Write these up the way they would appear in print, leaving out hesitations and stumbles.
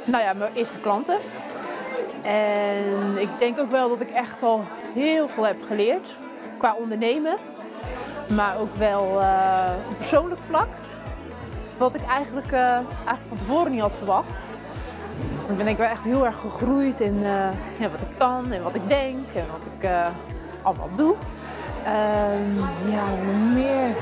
Nou ja, mijn eerste klanten. En ik denk ook wel dat ik echt al heel veel heb geleerd qua ondernemen. Maar ook wel op persoonlijk vlak. Wat ik eigenlijk van tevoren niet had verwacht. Ik ben denk ik wel echt heel erg gegroeid in wat ik kan en wat ik denk en wat ik allemaal doe. Ja, nog meer.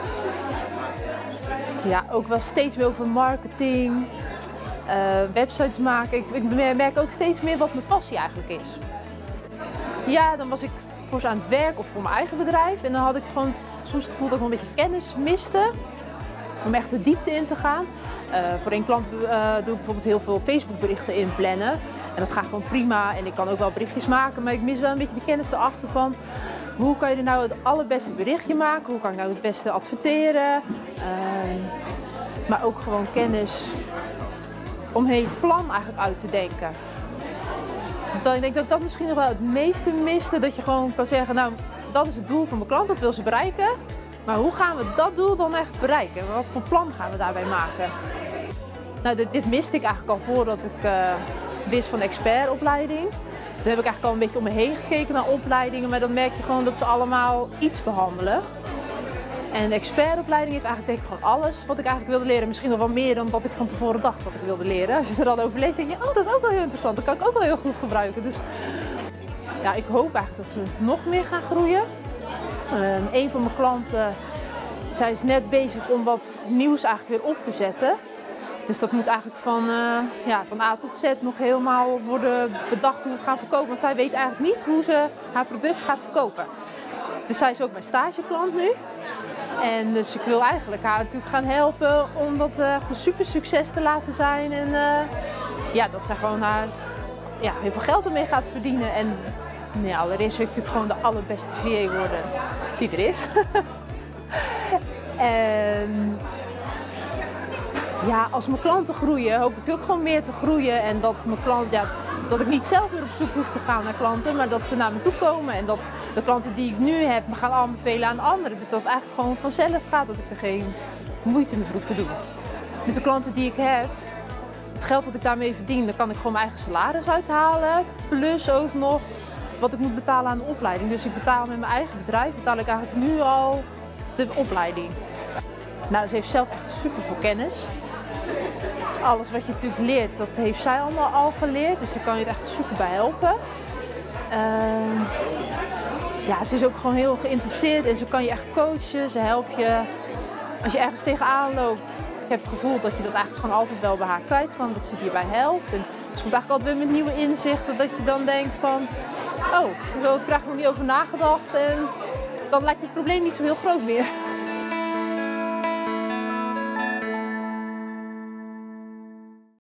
Ja, ook wel steeds meer over marketing, websites maken. Ik merk ook steeds meer wat mijn passie eigenlijk is. Ja, dan was ik voor ze aan het werk of voor mijn eigen bedrijf. En dan had ik gewoon soms het gevoel dat ik nog een beetje kennis miste. Om echt de diepte in te gaan. Voor één klant doe ik bijvoorbeeld heel veel Facebook berichten inplannen. En dat gaat gewoon prima en ik kan ook wel berichtjes maken. Maar ik mis wel een beetje de kennis erachter van hoe kan je er nou het allerbeste berichtje maken? Hoe kan ik nou het beste adverteren? Maar ook gewoon kennis om een heel plan eigenlijk uit te denken. Ik denk dat ik dat misschien nog wel het meeste miste. Dat je gewoon kan zeggen, nou dat is het doel van mijn klant, dat wil ze bereiken. Maar hoe gaan we dat doel dan echt bereiken? Wat voor plan gaan we daarbij maken? Nou, dit miste ik eigenlijk al voordat ik wist van de expertopleiding. Toen heb ik eigenlijk al een beetje om me heen gekeken naar opleidingen, maar dan merk je gewoon dat ze allemaal iets behandelen. En de expertopleiding heeft eigenlijk denk ik gewoon alles wat ik eigenlijk wilde leren. Misschien nog wel meer dan wat ik van tevoren dacht dat ik wilde leren. Als je er dan over leest, denk je, oh dat is ook wel heel interessant. Dat kan ik ook wel heel goed gebruiken. Dus ja, ik hoop eigenlijk dat ze nog meer gaan groeien. Een van mijn klanten, zij is net bezig om wat nieuws eigenlijk weer op te zetten. Dus dat moet eigenlijk van A tot Z nog helemaal worden bedacht hoe we het gaan verkopen. Want zij weet eigenlijk niet hoe ze haar product gaat verkopen. Dus zij is ook mijn stageklant nu. En dus ik wil eigenlijk haar natuurlijk gaan helpen om dat echt een super succes te laten zijn. En dat zij gewoon heel veel geld ermee gaat verdienen. En allereerst wil ik natuurlijk gewoon de allerbeste VA worden die er is. En ja, als mijn klanten groeien, hoop ik natuurlijk gewoon meer te groeien. En dat mijn klant, dat ik niet zelf meer op zoek hoef te gaan naar klanten, maar dat ze naar me toe komen. En dat de klanten die ik nu heb, me gaan allemaal bevelen aan anderen. Dus dat het eigenlijk gewoon vanzelf gaat, dat ik er geen moeite meer voor hoef te doen. Met de klanten die ik heb, het geld wat ik daarmee verdien, dan kan ik gewoon mijn eigen salaris uithalen. Plus ook nog wat ik moet betalen aan de opleiding. Dus ik betaal met mijn eigen bedrijf, betaal ik eigenlijk nu al de opleiding. Nou, ze heeft zelf echt super veel kennis. Alles wat je natuurlijk leert, dat heeft zij allemaal al geleerd. Dus daar kan je het echt super bij helpen. Ze is ook gewoon heel geïnteresseerd en ze kan je echt coachen. Ze helpt je als je ergens tegenaan loopt. Je hebt het gevoel dat je dat eigenlijk gewoon altijd wel bij haar kwijt kan. Dat ze je hierbij helpt. En ze komt eigenlijk altijd weer met nieuwe inzichten. Dat je dan denkt van, oh, daar krijg ik nog niet over nagedacht. En dan lijkt het probleem niet zo heel groot meer.